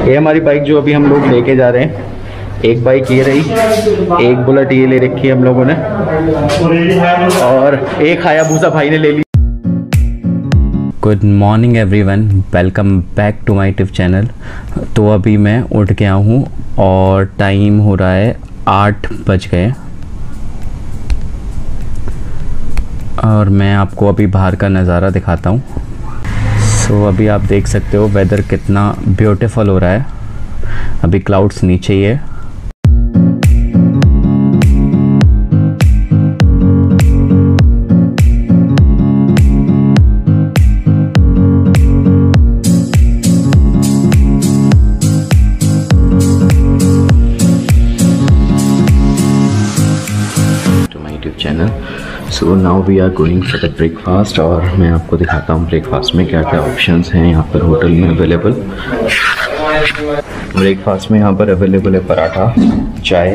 ये हमारी बाइक जो अभी हम लोग लेके जा रहे हैं, एक बाइक ये रही, एक बुलेट ये ले रखी है हम लोगों ने, और एक हायाबुसा भाई ने ले ली। Good morning everyone, welcome back to my YouTube channel. तो अभी मैं उठ गया हूँ और टाइम हो रहा है 8 बज गए और मैं आपको अभी बाहर का नज़ारा दिखाता हूँ। सो अभी आप देख सकते हो वेदर कितना ब्यूटीफुल हो रहा है। अभी क्लाउड्स नीचे ही है। Channel so now we are going for the breakfast और मैं आपको दिखाता हूँ ब्रेकफास्ट में क्या क्या ऑप्शंस हैं यहाँ पर होटल में अवेलेबल। ब्रेकफास्ट में यहाँ पर अवेलेबल है पराठा, चाय,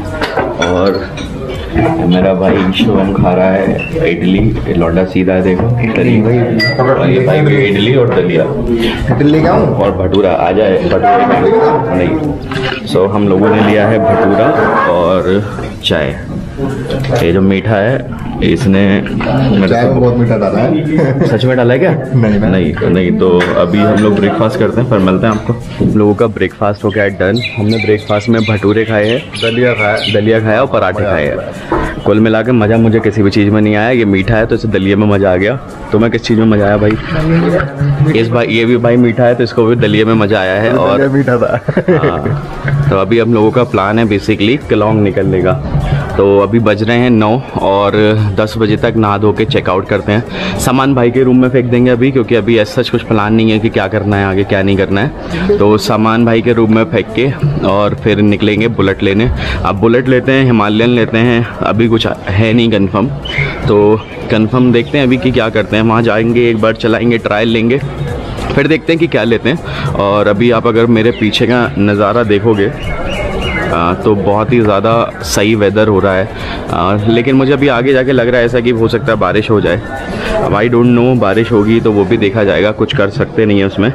और मेरा भाई शिवम खा रहा है इडली। लौंडा सीधा है, देखो इडली भाई, और ये भाई भी इडली और दलिया। इडली क्या और भटूरा आ जाए, भटूरा नहीं। सो हम लोगों ने लिया है भटूरा और चाय। ये जो मीठा है इसने चाय में बहुत मीठा डाला है। सच में डाला है क्या? नहीं। तो अभी हम लोग ब्रेकफास्ट करते हैं, पर मिलते हैं आपको। हम लोगों का ब्रेकफास्ट हो गया है डन। हमने ब्रेकफास्ट में भटूरे खाए हैं, दलिया खाया और पराठे खाए हैं। कुल मिला के मज़ा मुझे किसी भी चीज़ में नहीं आया। ये मीठा है तो इसे दलिया में मज़ा आ गया। तुम्हें किस चीज़ में मज़ा आया भाई? इस भाई ये भी भाई मीठा है तो इसको भी दलिया में मज़ा आया है और मीठा था। हाँ, तो अभी हम लोगों का प्लान है बेसिकली क्लॉन्ग निकलने का। तो अभी बज रहे हैं 9 और 10 बजे तक नहा धो के चेकआउट करते हैं। सामान भाई के रूम में फेंक देंगे अभी, क्योंकि अभी ऐसा कुछ प्लान नहीं है कि क्या करना है आगे क्या नहीं करना है। तो सामान भाई के रूम में फेंक के और फिर निकलेंगे बुलेट लेने। अब बुलेट लेते हैं, हिमालयन लेते हैं, अभी कुछ है नहीं कंफर्म। तो कंफर्म देखते हैं अभी कि क्या करते हैं। वहाँ जाएंगे, एक बार चलाएँगे, ट्रायल लेंगे, फिर देखते हैं कि क्या लेते हैं। और अभी आप अगर मेरे पीछे का नज़ारा देखोगे तो बहुत ही ज़्यादा सही वेदर हो रहा है। लेकिन मुझे अभी आगे जाके लग रहा है ऐसा कि हो सकता है बारिश हो जाए। अब आई डोंट नो, बारिश होगी तो वो भी देखा जाएगा, कुछ कर सकते नहीं है उसमें।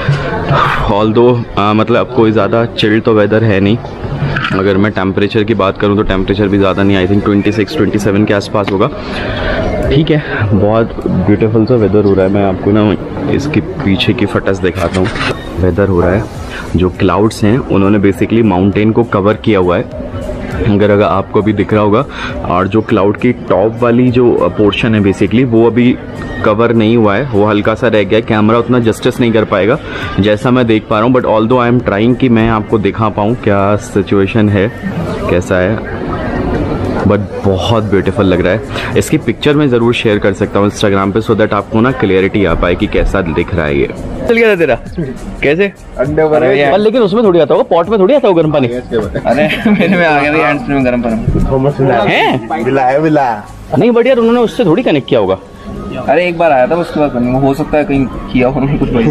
ऑल्दो मतलब कोई ज़्यादा चिल्ड तो वेदर है नहीं। अगर मैं टेम्परेचर की बात करूँ तो टेम्परेचर भी ज़्यादा नहीं, आई थिंक 26-27 के आसपास होगा। ठीक है, बहुत ब्यूटीफुल सा वेदर हो रहा है। मैं आपको ना इसके पीछे की फटस दिखाता हूँ। वेदर हो रहा है, जो क्लाउड्स हैं उन्होंने बेसिकली माउंटेन को कवर किया हुआ है, अगर आपको भी दिख रहा होगा। और जो क्लाउड की टॉप वाली जो पोर्शन है बेसिकली वो अभी कवर नहीं हुआ है, वो हल्का सा रह गया है। कैमरा उतना जस्टिस नहीं कर पाएगा जैसा मैं देख पा रहा हूँ, but although I am trying कि मैं आपको दिखा पाऊँ क्या सिचुएशन है, कैसा है। बट बहुत ब्यूटीफुल लग रहा है। इसकी पिक्चर मैं ज़रूर शेयर कर सकता हूँ इंस्टाग्राम पे, सो दैट आपको ना क्लियरिटी आ पाए कि कैसा दिख रहा है ये। चल गया था तेरा कैसे अंडे पर, लेकिन उसमें थोड़ी आता होगा, पॉट में थोड़ी आता होगा गर्म पानी। अरे मेरे में आ गया हैंड्स में गर्म पानी है नहीं, बट यार उन्होंने उससे थोड़ी कनेक्ट किया होगा। अरे एक बार आया था, उसके बाद हो सकता है कहीं किया हो कुछ भाई।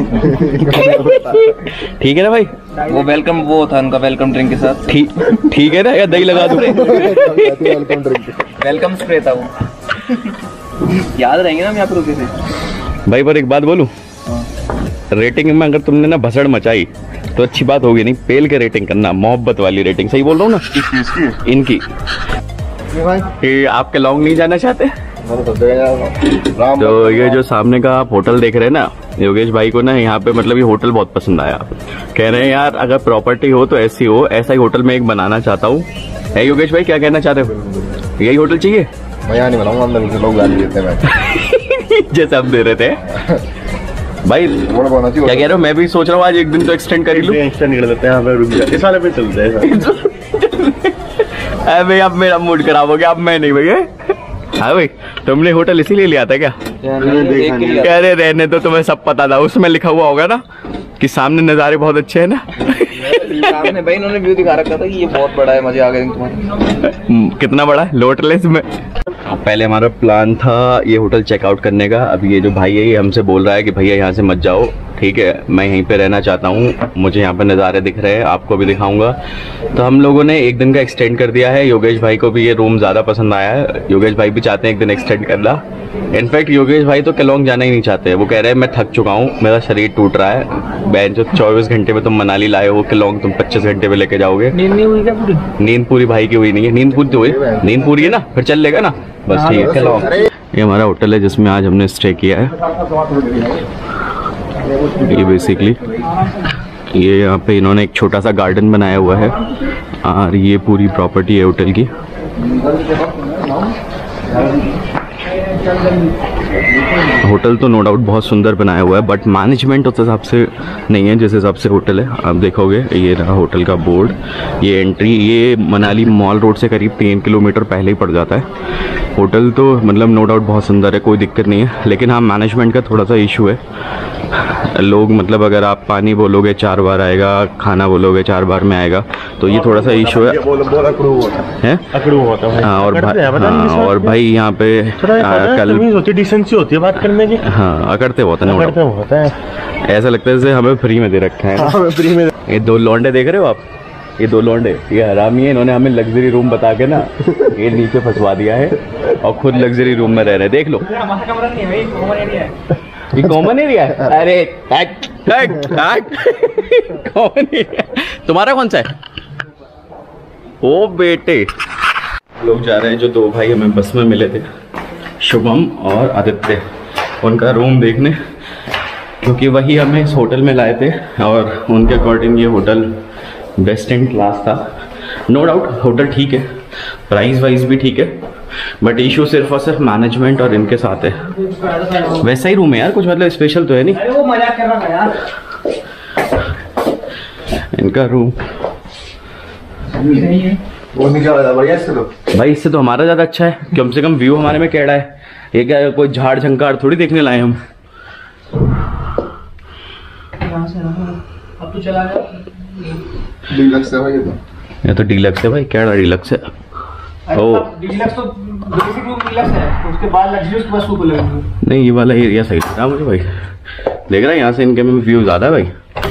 ठीक है ना भाई, वो वेलकम वो था उनका वेलकम ड्रिंक के साथ। ठीक है ना, या दही लगा दो। वेलकम स्प्रे था वो। याद रहेंगे ना हम यहाँ पर रुके थे भाई। पर एक बात बोलूं, रेटिंग में अगर तुमने ना भसड़ मचाई तो अच्छी बात होगी नहीं। पेल के रेटिंग करना, मोहब्बत वाली रेटिंग। सही बोल रहा हूँ ना इनकी। आपके लॉन्ग नहीं जाना चाहते तो ये जो सामने का आप होटल देख रहे हैं ना, योगेश भाई को ना यहाँ पे मतलब ये होटल बहुत पसंद आया। कह रहे हैं यार अगर प्रॉपर्टी हो तो ऐसी हो, ऐसा ही होटल में एक बनाना चाहता हूँ। है योगेश भाई, क्या कहना चाहते हो? यही होटल चाहिए? मैं यहाँ नहीं बनाऊंगा, अंदर से लोग गाली देते हैं जैसे हम दे रहे थे भाई। क्या कह रहे हो? मैं भी सोच रहा हूँ आज एक दिन तो एक्सटेंड कर लूँ। एक्सटेंड कर देते हैं, रुक जाए, इस वाले पे चलते हैं। अरे अब मेरा मूड खराब हो गया, अब मैं नहीं भैया। हाँ भाई, तुमने होटल इसीलिए लिया था क्या? कह रहे रहने तो तुम्हें सब पता था, उसमें लिखा हुआ होगा ना कि सामने नज़ारे बहुत अच्छे हैं ना। सामने भाई इन्होंने व्यू दिखा रखा था कि ये बहुत बड़ा है, मजे आ गए तुम्हारे। कितना बड़ा है? लोटलेस में। पहले हमारा प्लान था ये होटल चेकआउट करने का। अब ये जो भाई है ये हमसे बोल रहा है कि भैया यहाँ से मत जाओ, ठीक है, मैं यहीं पे रहना चाहता हूँ, मुझे यहाँ पे नज़ारे दिख रहे हैं, आपको भी दिखाऊंगा। तो हम लोगों ने एक दिन का एक्सटेंड कर दिया है। योगेश भाई को भी ये रूम ज़्यादा पसंद आया है, योगेश भाई भी चाहते हैं एक दिन एक्सटेंड करना। इनफैक्ट योगेश भाई तो केलोंग जाना ही नहीं चाहते, वो कह रहे हैं मैं थक चुका हूँ, मेरा शरीर टूट रहा है। बहन जो 24 घंटे में तुम मनाली लाए हो, केलोंग तुम 25 घंटे में लेके जाओगे। नींद नहीं हुई क्या पूरी? नींद पूरी भाई की हुई नहीं है। नींद पूरी तो हुई, नींद पूरी है ना, फिर चल लेगा ना, बस ठीक है। केलोंग ये हमारा होटल है जिसमें आज हमने स्टे किया है। ये बेसिकली ये यहाँ पे इन्होंने एक छोटा सा गार्डन बनाया हुआ है और ये पूरी प्रॉपर्टी है होटल की। होटल तो नो डाउट बहुत सुंदर बनाया हुआ है, बट मैनेजमेंट उस हिसाब से नहीं है जिस हिसाब से होटल है। आप देखोगे ये रहा होटल का बोर्ड, ये एंट्री ये मनाली मॉल रोड से करीब 3 किलोमीटर पहले ही पड़ जाता है। होटल तो मतलब नो डाउट बहुत सुंदर है, कोई दिक्कत नहीं है, लेकिन हाँ मैनेजमेंट का थोड़ा सा इशू है। लोग मतलब अगर आप पानी बोलोगे 4 बार आएगा, खाना बोलोगे 4 बार में आएगा, तो ये थोड़ा सा इशू है। अकड़ू होता है। हाँ और भाई यहाँ पे कल डिसेंसी होती है बात करने की। हाँ अकड़ते बहुत है, ऐसा लगता है जैसे हमें फ्री में दे रखा है। हमें फ्री में। ये 2 लौंडे देख रहे हो आप, ये 2 लौंडे, ये हरामी है, इन्होंने हमें लग्जरी रूम बता के ना ये नीचे फंसवा दिया है और खुद लग्जरी रूम में रह रहे हैं। देख लो ये कॉमन एरिया है। अरे कॉमन एरिया तुम्हारा कौन सा है? ओ बेटे लोग जा रहे हैं, जो 2 भाई हमें बस में मिले थे, शुभम और आदित्य, उनका रूम देखने, क्योंकि वही हमें इस होटल में लाए थे और उनके अकॉर्डिंग ये होटल बेस्ट इन क्लास था। नो डाउट होटल ठीक है, प्राइस वाइज भी ठीक है, बट इशू सिर्फ और सिर्फ मैनेजमेंट और इनके साथ है। वैसा ही रूम है यार, कुछ मतलब स्पेशल तो है नहीं। अरे वो मजाक कर रहा था यार। इनका रूम वो नहीं ज्यादा बढ़िया इससे तो। भाई इससे तो हमारा ज्यादा अच्छा है, कम से कम व्यू हमारे में कैड़ा है। ये क्या कोई झाड़ झंकार थोड़ी देखने लाए हम। अब तो चला गया। डीलक्स है भाई ये तो डीलक्स है भाई, कैड़ा डीलक्स है। ओ डीलक्स तो बेसिक रूम डीलक्स है, उसके बाद लग्जरियस के बाद सुपर लग्जरी। नहीं ये वाला एरिया सही लग रहा मुझे भाई, देख रहा है यहाँ से इनके में व्यू ज्यादा है भाई।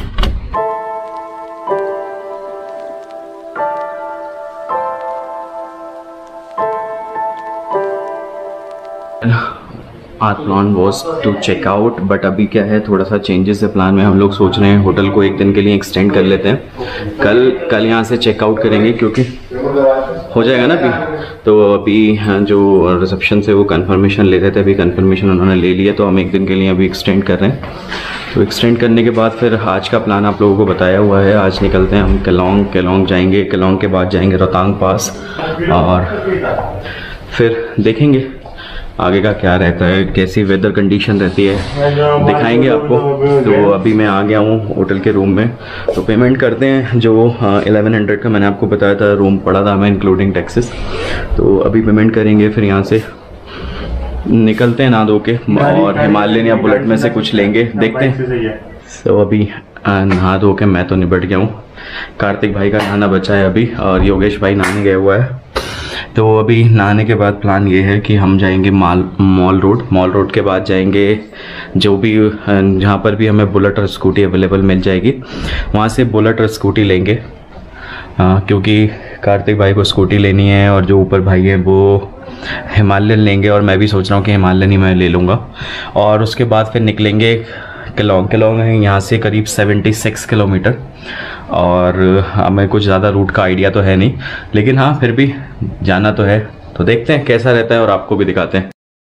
Our plan was to check out, but अभी क्या है थोड़ा सा चेंजेस है प्लान में। हम लोग सोच रहे हैं होटल को 1 दिन के लिए एक्सटेंड कर लेते हैं। कल यहाँ से चेकआउट करेंगे क्योंकि हो जाएगा ना अभी। तो अभी जो रिसेप्शन से वो कंफर्मेशन लेते थे, अभी कंफर्मेशन उन्होंने ले लिया, तो हम 1 दिन के लिए अभी एक्सटेंड कर रहे हैं। तो एक्सटेंड करने के बाद फिर आज का प्लान आप लोगों को बताया हुआ है। आज निकलते हैं हम केलोंग जाएंगे, केलोंग के बाद जाएंगे रोहतांग पास और फिर देखेंगे आगे का क्या रहता है, कैसी वेदर कंडीशन रहती है, दिखाएंगे आपको। तो अभी मैं आ गया हूँ होटल के रूम में, तो पेमेंट करते हैं। जो 1100 का मैंने आपको बताया था रूम पड़ा था हमें इंक्लूडिंग टैक्सेस, तो अभी पेमेंट करेंगे, फिर यहाँ से निकलते हैं नहा धो के और हिमालयन या बुलेट में से कुछ लेंगे, देखते हैं। तो अभी नहा धो के मैं तो निपट गया हूँ, कार्तिक भाई का नहाना बचा है अभी और योगेश भाई नहाने गया हुआ है। तो अभी नहाने के बाद प्लान ये है कि हम जाएंगे मॉल रोड के बाद जाएंगे जो भी जहाँ पर भी हमें बुलेट और स्कूटी अवेलेबल मिल जाएगी, वहाँ से बुलेट और स्कूटी लेंगे। क्योंकि कार्तिक भाई को स्कूटी लेनी है और जो ऊपर भाई है वो हिमालयन लेंगे और मैं भी सोच रहा हूँ कि हिमालयन ही मैं ले लूँगा। और उसके बाद फिर निकलेंगे केलोंग है यहाँ से करीब 76 किलोमीटर और हमें कुछ ज़्यादा रूट का आइडिया तो है नहीं, लेकिन हाँ फिर भी जाना तो है। तो देखते हैं कैसा रहता है और आपको भी दिखाते हैं।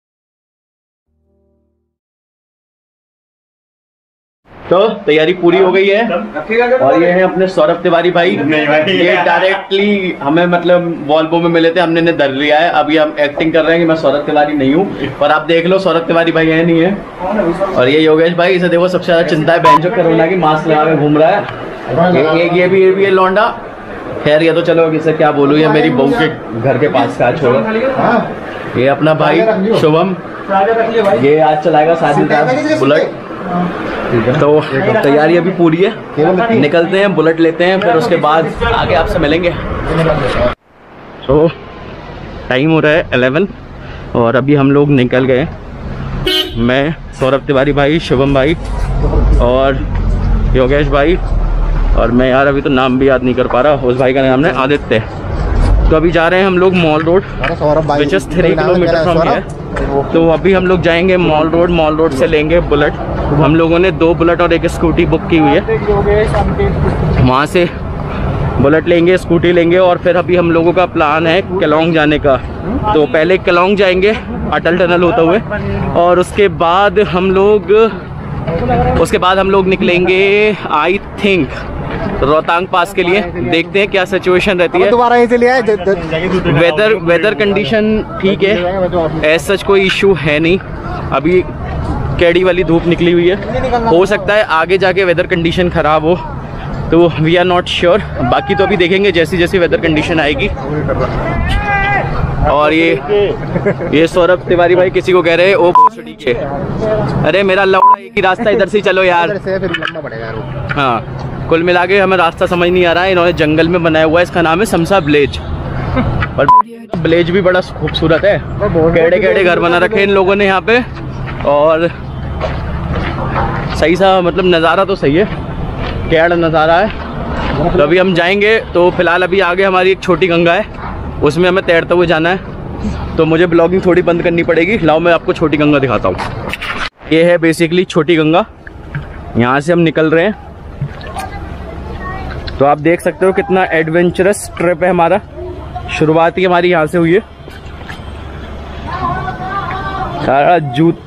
तो तैयारी पूरी हो गई है और ये है अपने सौरभ तिवारी भाई। ये डायरेक्टली हमें मतलब वॉल्वो में मिले थे, हमने इन्हें धर लिया है। अभी हम एक्टिंग कर रहे हैं कि मैं सौरभ तिवारी नहीं हूँ, पर आप देख लो सौरभ तिवारी भाई है नहीं है। और ये योगेश भाई, इसे देखो सबसे ज्यादा चिंता है बहन जो कोरोना की, मास्क लगा के घूम रहा है। ये भी है लौंडा। खैर ये तो चलो इसे क्या बोलूँ, ये मेरी बहू के घर के पास का छोड़ो। ये अपना भाई शुभम, ये आज चलाएगा शादी बुलेट। तो तैयारी अभी पूरी है, निकलते हैं, बुलेट लेते हैं, फिर उसके बाद आगे आपसे मिलेंगे। तो टाइम हो रहा है 11 और अभी हम लोग निकल गए। मैं, सौरभ तिवारी भाई, शुभम भाई और योगेश भाई और मैं यार अभी तो नाम भी याद नहीं कर पा रहा, उस भाई का नाम है आदित्य। तो अभी जा रहे हैं हम लोग mall road, which is 3 kilometre from here. तो अभी हम लोग जाएंगे मॉल रोड से लेंगे बुलेट। हम लोगों ने 2 बुलेट और 1 स्कूटी बुक की हुई है। वहाँ से बुलेट लेंगे, स्कूटी लेंगे और फिर अभी हम लोगों का प्लान है केलोंग जाने का। तो पहले केलोंग जाएंगे अटल टनल होते हुए, और उसके बाद हम लोग निकलेंगे आई थिंक रोहतांग पास के लिए। देखते हैं क्या सिचुएशन रहती है। दोबारा यहीं से ले आए। वेदर कंडीशन ठीक है, ऐसा सच कोई इशू है नहीं। अभी कैडी वाली धूप निकली हुई है, हो सकता है आगे जाके वेदर कंडीशन ख़राब हो, तो वी आर नॉट श्योर। बाकी तो अभी देखेंगे जैसी जैसी वेदर कंडीशन आएगी। और ये सौरभ तिवारी भाई किसी को कह रहे हैं ओ भोसड़ी के। अरे मेरा लौड़ा एक ही रास्ता, इधर से चलो यार। हाँ, कुल मिला के हमें रास्ता समझ नहीं आ रहा है। इन्होंने जंगल में बनाया हुआ है, इसका नाम है समसा विलेज। और विलेज भी बड़ा खूबसूरत है, केड़े केड़े घर बना रखे इन लोगों ने यहाँ पे, और सही सा मतलब नज़ारा तो सही है, कैड़ नज़ारा है। तो अभी हम जाएंगे। तो फिलहाल अभी आगे हमारी एक छोटी गंगा है, उसमें हमें तैरते हुए जाना है। तो मुझे ब्लॉगिंग थोड़ी बंद करनी पड़ेगी। लाओ मैं आपको छोटी गंगा दिखाता हूँ। ये है बेसिकली छोटी गंगा, यहाँ से हम निकल रहे हैं। तो आप देख सकते हो कितना एडवेंचरस ट्रिप है हमारा। शुरुआत ही हमारी यहाँ से हुई है। सारा जूत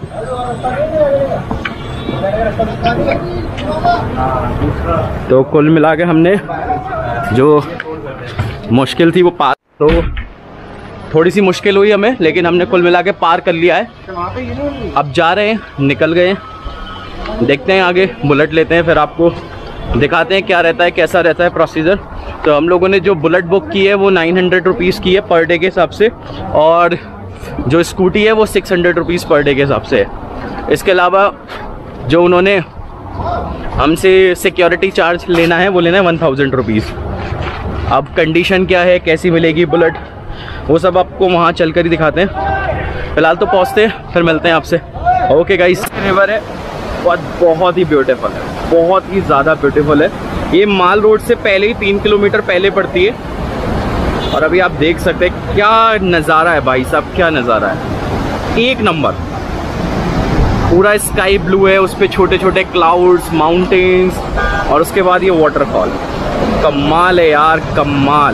तो कुल मिला के हमने जो मुश्किल थी वो पार, तो थोड़ी सी मुश्किल हुई हमें, लेकिन हमने कुल मिला के पार कर लिया है। अब जा रहे हैं, निकल गए हैं। देखते हैं आगे, बुलेट लेते हैं, फिर आपको दिखाते हैं क्या रहता है, कैसा रहता है प्रोसीजर। तो हम लोगों ने जो बुलेट बुक की है वो 900 रुपीज़ की है पर डे के हिसाब से, और जो स्कूटी है वो 600 रुपीज़ पर डे के हिसाब से है। इसके अलावा जो उन्होंने हमसे सिक्योरिटी चार्ज लेना है वो लेना है 1000 रुपीज़। अब कंडीशन क्या है, कैसी मिलेगी बुलेट, वो सब आपको वहाँ चल कर ही दिखाते हैं। फिलहाल तो पहुँचते हैं, फिर मिलते हैं आपसे। ओके गाइस, रिवर है और बहुत ही ब्यूटीफुल है, बहुत ही ज़्यादा ब्यूटीफुल है। ये माल रोड से पहले ही 3 किलोमीटर पहले पड़ती है। और अभी आप देख सकते हैं क्या नज़ारा है भाई साहब, क्या नज़ारा है, एक नंबर। पूरा स्काई ब्लू है, उस पर छोटे छोटे क्लाउड्स, माउंटेन्स, और उसके बाद ये वाटरफॉल। कमाल है यार, कमाल।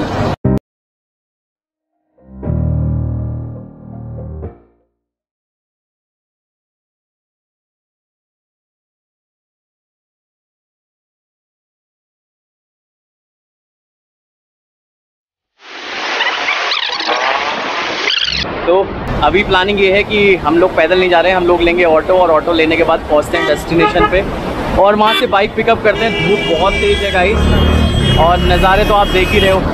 तो अभी प्लानिंग ये है कि हम लोग पैदल नहीं जा रहे हैं, हम लोग लेंगे ऑटो, और ऑटो लेने के बाद पहुंचते हैं डेस्टिनेशन पे, और वहाँ से बाइक पिकअप करते हैं। धूप बहुत तेज़ है गाइस, और नज़ारे तो आप देख ही रहे हो।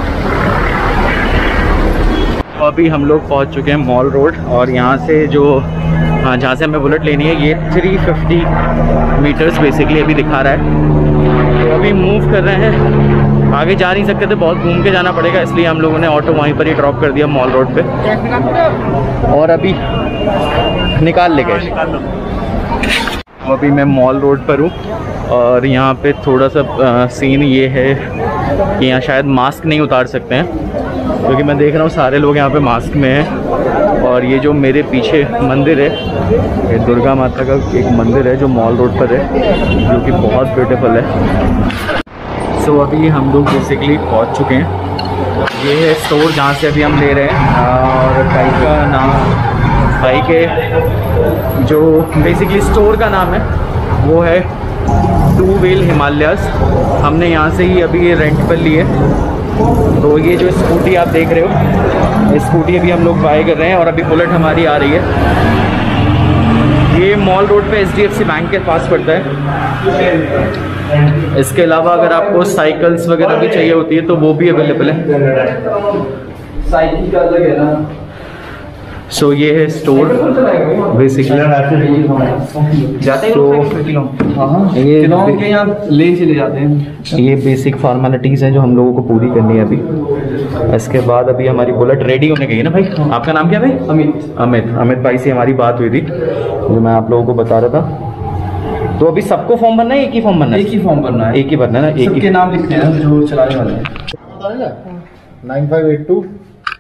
तो अभी हम लोग पहुँच चुके हैं मॉल रोड, और यहाँ से जो जहाँ से हमें बुलेट लेनी है ये 350 मीटर्स बेसिकली अभी दिखा रहा है। तो अभी मूव कर रहे हैं, आगे जा नहीं सकते थे, बहुत घूम के जाना पड़ेगा, इसलिए हम लोगों ने ऑटो वहीं पर ही ड्रॉप कर दिया मॉल रोड पे, और अभी निकाल ले गए। अभी मैं मॉल रोड पर हूँ, और यहाँ पे थोड़ा सा सीन ये है कि यहाँ शायद मास्क नहीं उतार सकते हैं, क्योंकि मैं देख रहा हूँ सारे लोग यहाँ पे मास्क में हैं। और ये जो मेरे पीछे मंदिर है, ये दुर्गा माता का एक मंदिर है जो मॉल रोड पर है, जो कि बहुत ब्यूटीफुल है। सो अभी हम लोग बेसिकली पहुंच चुके हैं। ये है स्टोर जहाँ से अभी हम ले रहे हैं, और बाइक का नाम, बाइक के जो बेसिकली स्टोर का नाम है वो है टू व्हील हिमालयाज़। हमने यहाँ से ही अभी रेंट पर ली है। तो ये जो स्कूटी आप देख रहे हो, स्कूटी अभी हम लोग बाय कर रहे हैं, और अभी बुलेट हमारी आ रही है। ये मॉल रोड पे HDFC बैंक के पास पड़ता है। इसके अलावा अगर आपको साइकिल्स वगैरह भी चाहिए होती है तो वो भी अवेलेबल है। साइकिल का अलग है ना। सो ये है स्टोर बेसिकली। जाते हैं ये यहाँ ले चले जाते हैं। ये बेसिक फॉर्मेलिटीज़ हैं जो हम लोगों को पूरी करनी है अभी। इसके बाद अभी हमारी बुलेट रेडी होने गई है ना भाई। आपका नाम क्या भाई? अमित भाई से हमारी बात हुई थी, जो मैं आप लोगों को बता रहा था। तो अभी सबको फॉर्म भरना है, एक ही फॉर्म भरना है? एक ही फॉर्म भरना है, एक ही भरना है ना, एक ही नाम लिखते हैं जो चलाने वाले हैं। 9582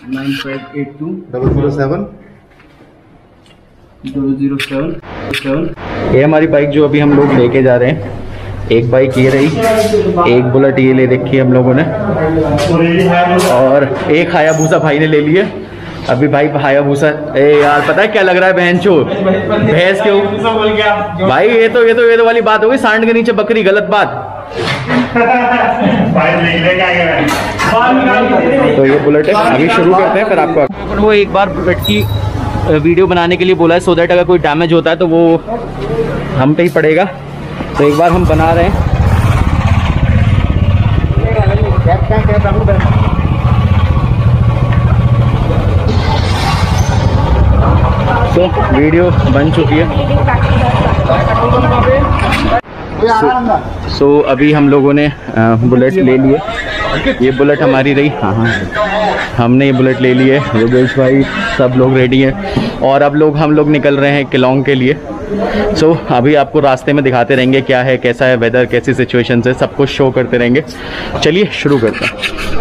9582 007 007। ये हमारी बाइक जो अभी हम लोग लेके जा रहे हैं, एक बाइक ये रही, एक बुलेट ये ले रखी है हम लोगों ने, और एक हायाबुसा भाई ने ले लिया। अभी भाई हायाबुसा, ए यार पता है क्या लग रहा है बहनचो, भैंस के ऊपर भाई, ये तो वाली बात हो गई, सांड के नीचे बकरी, गलत बात। तो ये बुलेट है, अभी शुरू करते हैं, फिर आपको वो एक बार बुलेट की वीडियो बनाने के लिए बोला है, सो दैट अगर कोई डैमेज होता है तो वो हम पे ही पड़ेगा। तो एक बार हम बना रहे हैं। तो वीडियो बन चुकी है। सो अभी हम लोगों ने बुलेट ले लिए, ये बुलेट हमारी रही। हाँ, हमने ये बुलेट ले ली है, योगेश भाई सब लोग रेडी हैं, और अब हम लोग निकल रहे हैं किलोंग के लिए। सो अभी आपको रास्ते में दिखाते रहेंगे क्या है, कैसा है वेदर, कैसी सिचुएशन है, सब कुछ शो करते रहेंगे। चलिए शुरू करते हैं।